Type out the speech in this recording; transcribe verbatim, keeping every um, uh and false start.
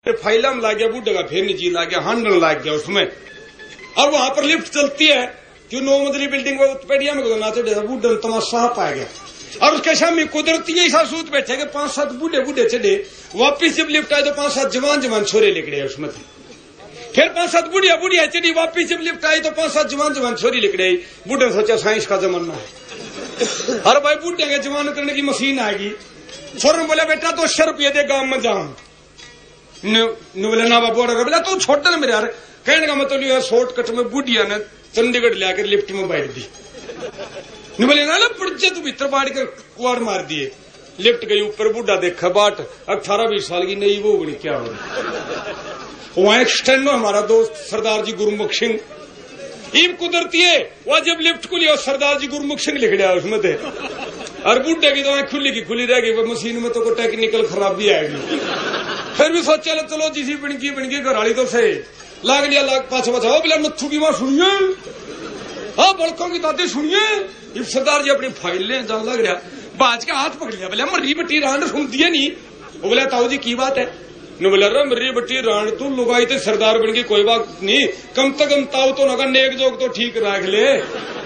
Phyla में लाग गया बूढ़े का, फिर नीचे लाग गया, हांडल लाग गया उसमें। और वहां पर लिफ्ट चलती है जो नौ मंजिली बिल्डिंग में पेड़िया में नाचे बूढ़े तमाशा पा गया। और उसके सामने कुदरती ऐसा सूत बैठे कि पांच सात बूढ़े बूढ़े चढ़े। वापिस जब लिफ्ट आए तो पांच सात जवान जवान छोरे निकले उसमें थे। फिर पांच सात बुढ़िया बुढ़िया चढ़ी। वापिस जब लिफ्ट आई तो पांच सात जवान जवान छोरी निकले। बूढ़े सोचा साइंस का जमाना है, हर भाई बूढ़े के जवान करने की मशीन आएगी। छोर बोला बेटा तो अस्सी रुपये दे गांव में जाऊं। बोले ना बाबू बोला तू छोड़ मेरे यार। कहने का मतलब यार शॉर्टकट में बुढ़िया ने चंडीगढ़ लाकर लिफ्ट में बैठ दी। बोले ना पुर्जे तू भीतर बाढ़ कर कुआर मार दिए। लिफ्ट गई ऊपर, बूढ़ा देखा बाट अठारह बीस साल की नई वो बड़ी क्या हो रही। वहां एक स्टैंड हमारा दोस्त सरदार जी गुरमुख सिंह ईब कुदरती है। वह जब लिफ्ट खुली और सरदार जी गुरमुख सिंह लिख दिया उसमें थे। और बूढ़े की तो खुली की खुली रह गई। मशीन में तो कोई टेक्निकल खराबी आएगी। फिर भी सोचा चलो जिसी बिणकी बिणकी घराली तो सही लाग लिया लाग पाछा पाछा बोला नथू की मां सुनिए, हाँ बड़कों की दादी सुनिए। सरदार जी अपनी फाइल ले जान लग रहा, बाज का हाथ पकड़ लिया। बोला मर्री बट्टी रान सुन दिया नहीं। वो बोला ताऊ जी की बात है। न बोला रे मर्री बट्टी रान तू लुगाई थे सरदार बन गई कोई बात नहीं, कम से कम ताऊ तो नगर नेक जोग तो ठीक रख ले।